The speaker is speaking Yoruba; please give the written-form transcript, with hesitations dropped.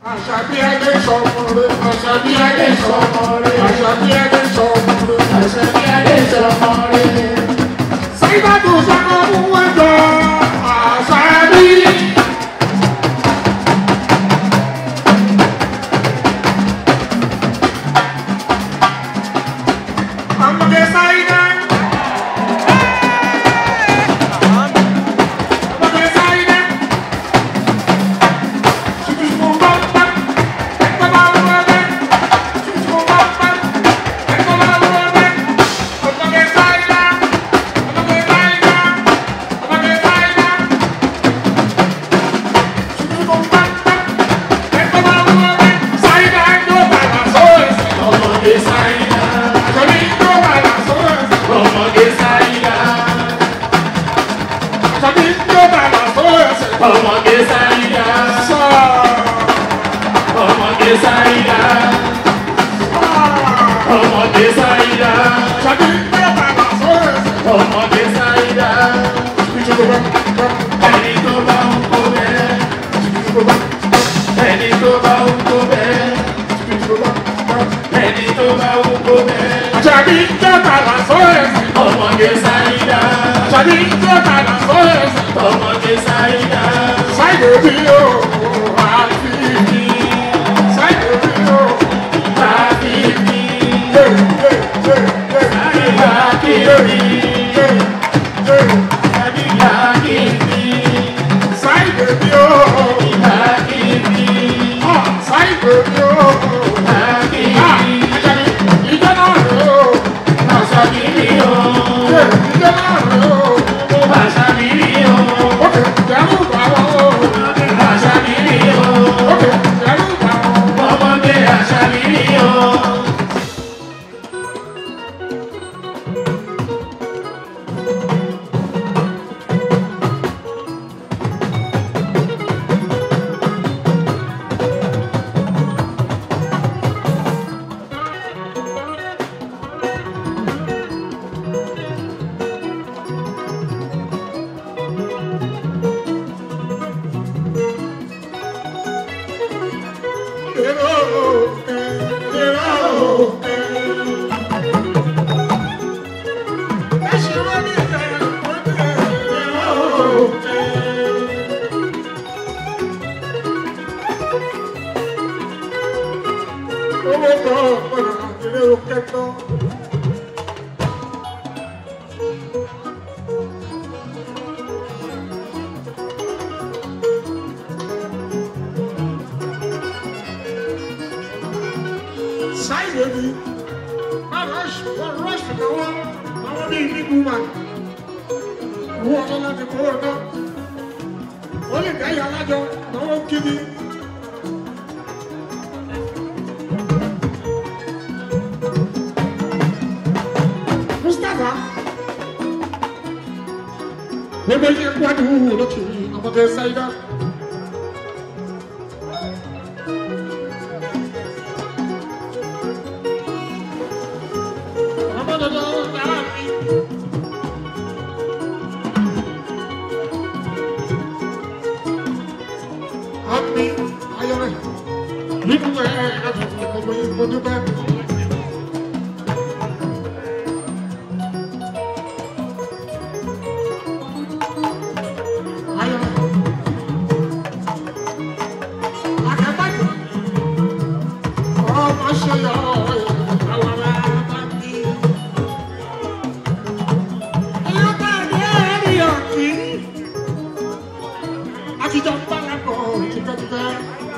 Àṣàbí Adé sọmọre, Àṣàbí Adé sọmọre, Àṣàbí Adé sọmọre, Àṣàbí Adé sọmọre. Sáyidátù sọ́kọ́ fún wẹ́jọ́ Àṣàbí. Ọmọdé Sáyidá. Ọmọge Sáyidá, ọmọge Sáyidá, ọmọge Sáyidá, ọmọge Sáyidá, ẹni tó bá ń kó bẹ́ẹ̀, ẹni tó bá ń kó bẹ́ẹ̀, ẹni tó bá ń kó bẹ́ẹ̀. Àṣàbí jọ́ta làásọ̀ Ọmọge Sáyidá, Àṣàbí jọ́ta làásọ̀ ọmọge Sáyidá. Sáyidé bí o, àfi bí. Sáyidé bí o, Àbí bí, Sáyidá àbí bí, àbí bí, Sáyidé bí o, àbí bí, Sáyidé bí o. àbí bí. Ìjọ náà rẹ̀ o, Àṣàbí bí o, ìjọ náà rẹ̀ o. Àṣàbí bí o, Òkè ìdẹ́rù bá wọn o, Àṣàbí bí o, òkè ìdẹ́rù bá wọn. ọmọge Àṣàbí bí o. Sáyidé bí, wọ́n rọ́ọ̀ṣì lọ́wọ́ àwọn bíi nígbù mà. Owó ọ̀dọ́ láti kó ọ̀dọ́. Ó lè dá ìyá alájọ lọ́wọ́ kíbi. Mustapha. Gbogbo ilé ẹ̀kọ́ àdúgbò ló ti ọmọdé Sáyidá. Happy, ayọ̀rẹ́, nínú ẹ̀ àti gbogbo ìbò dúpẹ́. Ayọ̀rẹ́, àkàbàjọ́, ọmọ ṣe yọ àwọn ará bí. Ìyá bá dé ẹ̀rí ọ̀kí, àtijọ́ ń bá lápò tipẹ́tipẹ́.